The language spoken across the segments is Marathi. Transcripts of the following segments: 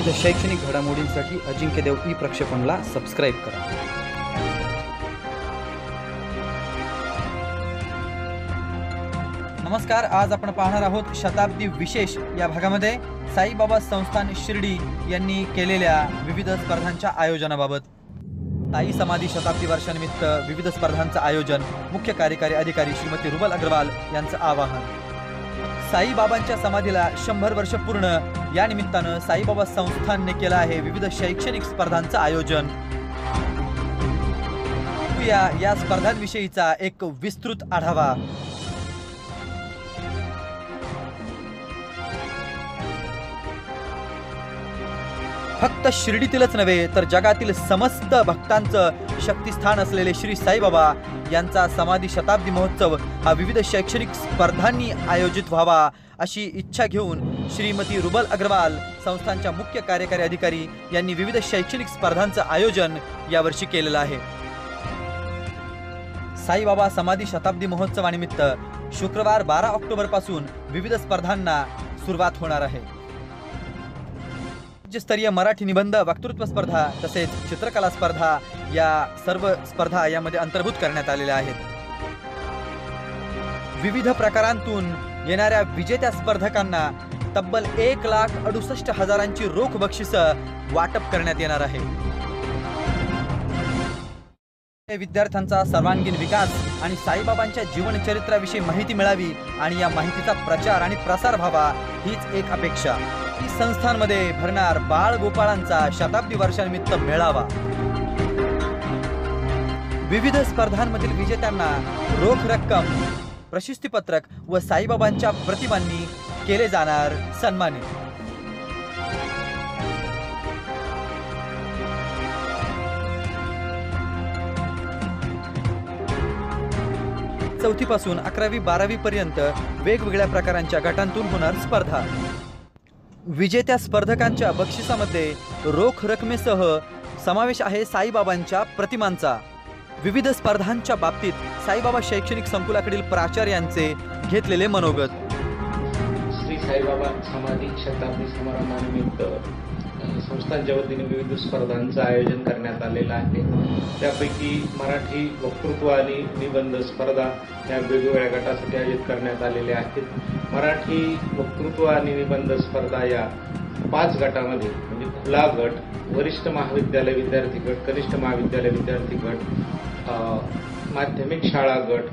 विविध शैक्षणिक घडामोडींसाठी अजिंक्यदेव ई प्रक्षेपणला सबस्क्राईब करा। नमस्कार, आज आपण पाहणार आहोत शताब्दी विशेष या भागामध्ये साईबाबा संस्थान शिर्डी यांनी केलेल्या विविध स्पर्धांच्या आयोजनाबाबत। साई समाधी शताब्दी वर्षानिमित्त विविध स्पर्धांचं आयोजन, मुख्य कार्यकारी अधिकारी श्रीमती रुबल अग्रवाल यांचं आवाहन। साईबाबांच्या समाधीला 100 वर्ष पूर्ण या निमित्तानं साईबाबा संस्थानने केलं आहे विविध शैक्षणिक स्पर्धांचं आयोजन। या स्पर्धांविषयीचा एक विस्तृत आढावा। फक्त शिर्डीतीलच नव्हे तर जगातील समस्त भक्तांचं शक्तिस्थान असलेले श्री साईबाबा यांचा समाधी शताब्दी महोत्सव हा विविध शैक्षणिक स्पर्धांनी आयोजित व्हावा अशी इच्छा घेऊन श्रीमती रुबल अग्रवाल संस्थानच्या मुख्य कार्यकारी अधिकारी यांनी विविध शैक्षणिक स्पर्धांचं आयोजन यावर्षी केलेलं आहे। साईबाबा समाधी शताब्दी महोत्सवानिमित्त शुक्रवार 12 ऑक्टोबर पासून विविध स्पर्धांना सुरुवात होणार आहे। राज्यस्तरीय मराठी निबंध वक्तृत्व स्पर्धा तसेच चित्रकला स्पर्धा या सर्व स्पर्धा यामध्ये अंतर्भूत करण्यात आलेल्या आहेत। विविध प्रकारांतून येणाऱ्या विजेत्या स्पर्धकांना तब्बल 1,68,000ची रोख बक्षिसं वाटप करण्यात येणार आहे। विद्यार्थ्यांचा सर्वांगीण विकास आणि साईबाबांच्या जीवनचरित्राविषयी माहिती मिळावी आणि या माहितीचा प्रचार आणि प्रसार व्हावा हीच एक अपेक्षा। संस्थांमध्ये भरणार बाळ गोपाळांचा शताब्दी वर्षानिमित्त मेळावा। विविध स्पर्धांमधील विजेत्यांना रोख रक्कम, प्रशस्तीपत्रक व साईबाबांच्या प्रतिमांनी केले जाणार सन्मानित। चौथीपासून 11वी-12वी पर्यंत वेगवेगळ्या प्रकारांच्या गटांतून होणार स्पर्धा। विजेत्या स्पर्धकांच्या बक्षिसामध्ये रोख रकमेसह समावेश आहे साईबाबांच्या प्रतिमांचा। विविध स्पर्धांच्या बाबतीत साईबाबा शैक्षणिक संकुलाकडील प्राचार्यांचे घेतलेले मनोगत। श्री साईबाबा समाधी शताब्दी समारंभानिमित्त संस्थांच्या वतीने विविध स्पर्धांचं आयोजन करण्यात आलेलं आहे। त्यापैकी मराठी वक्तृत्व आणि निबंध स्पर्धा या वेगवेगळ्या गटासाठी आयोजित करण्यात आलेल्या आहेत। मराठी वक्तृत्व आणि निबंध स्पर्धा या 5 गटामध्ये म्हणजे खुला गट, वरिष्ठ महाविद्यालय विद्यार्थी गट, कनिष्ठ महाविद्यालय विद्यार्थी गट, माध्यमिक शाळा गट,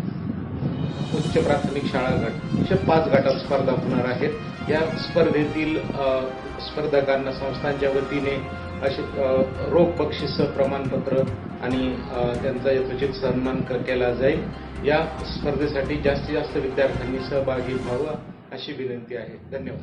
उच्च प्राथमिक शाळा गट अशा 5 गटात स्पर्धा होणार आहेत। या स्पर्धेतील स्पर्धकांना संस्थांच्या वतीने असे रोख बक्षीस, प्रमाणपत्र आणि त्यांचा यथोचित सन्मान केला जाईल। या स्पर्धेसाठी जास्तीत जास्त विद्यार्थ्यांनी सहभागी व्हावा अशी विनंती आहे।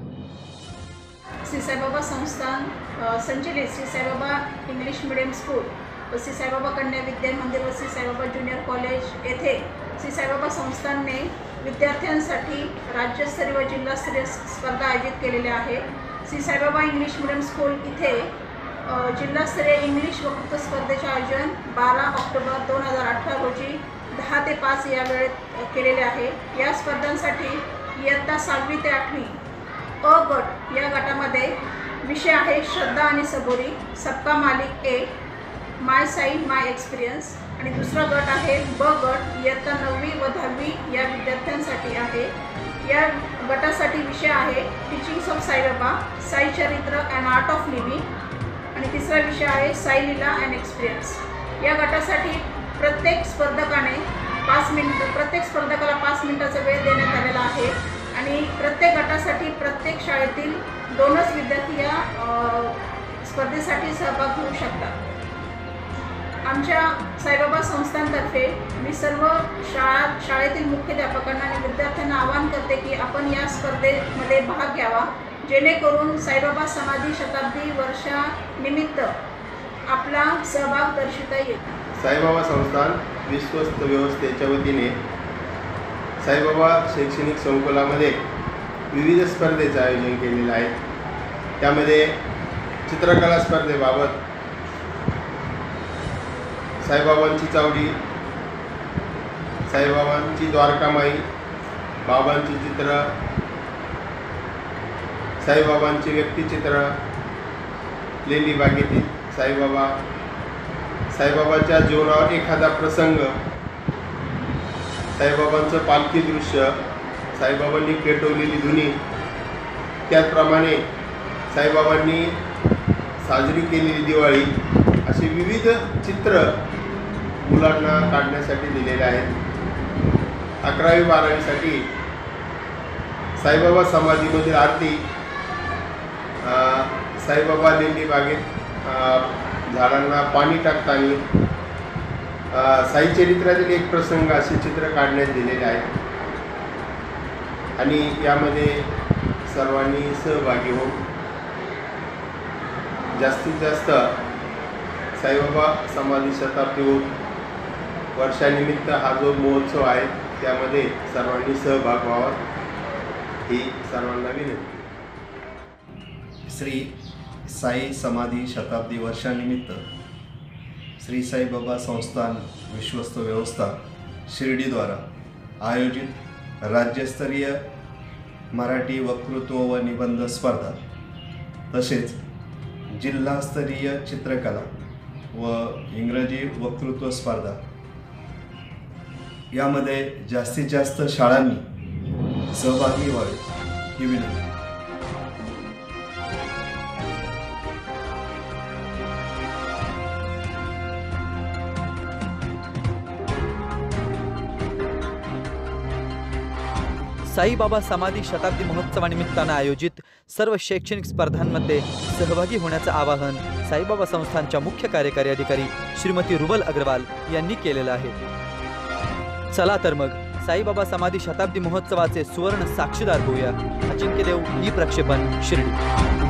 धन्यवाद। श्री साईबाबा संस्थान संचलित Shri Saibaba English medium school व श्री साईबाबा कन्या विद्या मंदिर व श्री साईबाबा ज्युनियर कॉलेज येथे श्री साईबाबा संस्थानने विद्यार्थ्यांसाठी राज्यस्तरीय व जिल्हास्तरीय स्पर्धा आयोजित केलेल्या आहे। Shri Saibaba English medium school इथे जिल्हास्तरीय इंग्लिश वक्तृत्व स्पर्धेचे आयोजन 12 ऑक्टोबर 2018 रोजी 10 ते 5 या वेळेत केलेले आहे। या स्पर्धांसाठी इयत्ता 6वी ते 8वी अ गट या गटामध्ये विषय आहे श्रद्धा आणि सबुरी, सबका मालिक एक, माय साई माय एक्सपिरियन्स। आणि दुसरा गट आहे ब गट, इयत्ता 9वी व 10वी या विद्यार्थ्यांसाठी आहे। या गटासाठी विषय आहे टीचिंग्स ऑफ साईबाबा, साई चरित्र अँड आर्ट ऑफ लिव्हिंग। आणि तिसरा विषय आहे साई लीला अँड एक्सपिरियन्स। या गटासाठी प्रत्येक स्पर्धकाला 5 मिनिटाचा वेळ देण्यात आलेला आहे आणि प्रत्येक गटासाठी प्रत्येक शाळेतील 2च विद्यार्थी या स्पर्धेसाठी सहभाग घेऊ शकतात। आमच्या साईबाबा संस्थांतर्फे मी सर्व शाळेतील मुख्याध्यापकांना आणि विद्यार्थ्यांना आवाहन करते की आपण या स्पर्धेमध्ये भाग घ्यावा, जेणेकरून साईबाबा समाधी शताब्दी वर्षानिमित्त आपला सहभाग दर्शवता येईल। साईबाबा संस्थान विश्वस्त व्यवस्थेच्या वतीने साईबाबा शैक्षणिक संकुलामध्ये विविध स्पर्धेचं आयोजन केलेलं आहे। त्यामध्ये चित्रकला स्पर्धेबाबत साईबाबांची चावडी, साईबाबांची द्वारकामाई, बाबांची चित्र, साईबाबांचे व्यक्तिचित्र, लेली बागेतील साईबाबाच्या जीवनावर एखादा प्रसंग, साईबाबांचं पालखी दृश्य, साईबाबांनी पेटवलेली धुनी, त्याचप्रमाणे साईबाबांनी साजरी केलेली दिवाळी, असे विविध चित्र मुलांना काढण्यासाठी दिलेले आहेत. 11वी-12वीसाठी साईबाबा समाधीमधील आरती, साईबाबा लेंडी बागेत झाडांना पाणी टाकताना, साई चरित्रातील एक प्रसंग असे चित्र काढण्यात दिलेले आहेत. आणि यामध्ये सर्वांनी सहभागी होऊन जास्तीत जास्त साईबाबा समाधी शताब्दी वर्षानिमित्त हा जो महोत्सव आहे त्यामध्ये सर्वांनी सहभाग व्हावा ही सर्वांना विनंती. श्री साई समाधी शताब्दी वर्षानिमित्त श्री साईबाबा संस्थान विश्वस्त व्यवस्था शिर्डीद्वारा आयोजित राज्यस्तरीय मराठी वक्तृत्व व निबंध स्पर्धा तसेच जिल्हास्तरीय चित्रकला व इंग्रजी वक्तृत्व स्पर्धा यामध्ये जास्तीत जास्त शाळांनी सहभागी व्हावे ही विनंती. साईबाबा समाधी शताब्दी महोत्सवानिमित्तानं आयोजित सर्व शैक्षणिक स्पर्धांमध्ये सहभागी होण्याचं आवाहन साईबाबा संस्थानच्या मुख्य कार्यकारी अधिकारी श्रीमती रुबल अग्रवाल यांनी केलेलं आहे. चला तर मग साईबाबा समाधी शताब्दी महोत्सवाचे सुवर्ण साक्षीदार होऊया. अजिंक्य देव, ई प्रक्षेपण, शिर्डी.